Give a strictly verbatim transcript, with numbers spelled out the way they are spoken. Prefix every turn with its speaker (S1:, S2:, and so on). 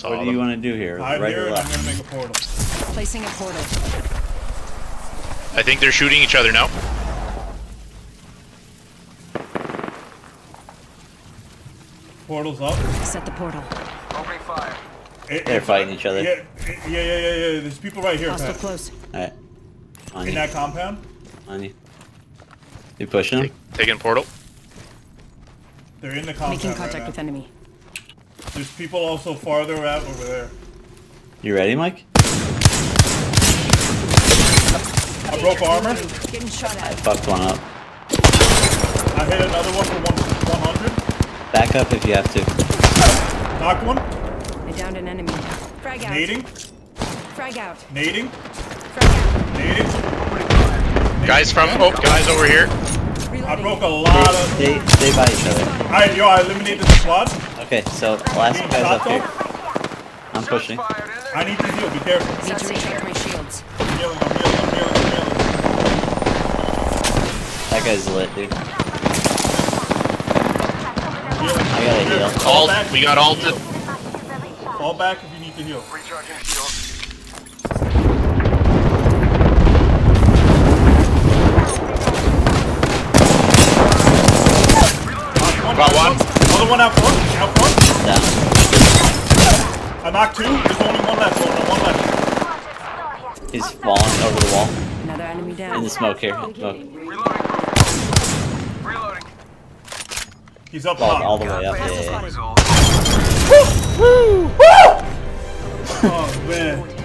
S1: Saw
S2: what do
S1: them.
S2: you want to do here?
S3: I'm
S2: Right
S3: here
S2: or
S3: and I'm
S2: left?
S3: gonna make a portal.
S4: Placing a portal.
S1: I think they're shooting each other now.
S3: Portal's up.
S4: Set the portal.
S5: Opening fire.
S3: It,
S2: They're
S3: it-
S2: fighting each other.
S3: Yeah, it- yeah, yeah, yeah, yeah. There's people right here,
S4: Hostile
S3: Pat.
S4: close.
S2: Alright. On
S3: In
S2: you.
S3: that compound.
S2: On you. You pushing them?
S1: Take, taking portal.
S3: They're in the compound
S4: Making
S3: right
S4: contact
S3: now.
S4: with enemy.
S3: There's people also farther out over there.
S2: You ready, Mike?
S3: I broke armor.
S4: Getting shot
S2: I
S4: at.
S2: fucked one up.
S3: I hit another one for one, one hundred.
S2: Back up if you have to.
S3: Knocked one.
S4: I downed an enemy. Frag out.
S3: Nading.
S4: Frag out.
S3: Nading.
S4: Frag out.
S3: Nading.
S1: Guys from oh, guys over here.
S3: I
S4: Reloading.
S3: broke a lot of.
S2: Stay, stay by each other.
S3: Alright, yo, I eliminated the squad.
S2: Okay, so last
S3: Being
S2: guy's
S3: shot
S2: up here.
S3: though.
S2: I'm pushing.
S5: Fired in there.
S3: I need to heal. Be careful.
S4: Need to recharge my shields.
S3: I'm healing. I'm healing. I'm healing. I'm healing.
S2: That guy's lit, dude.
S3: I'm healing.
S2: I gotta heal.
S3: Fall
S1: Alt,
S3: back if
S1: we
S3: you
S1: got
S3: need to
S1: alted.
S3: heal. Fall back if you need to heal.
S5: Recharging shield.
S3: Knocked one,
S1: Got one.
S3: Another one out front. Out front.
S2: Down.
S3: I knocked two. There's only one left. Only one left.
S2: He's falling over the wall.
S4: Another enemy down.
S2: In the smoke here. Smoke.
S5: Reloading. Reloading.
S3: He's up
S2: Fall
S3: top.
S2: all the way up. Yeah,
S4: Hostile
S2: yeah, yeah.
S4: spotted.
S5: Result.
S3: Oh man.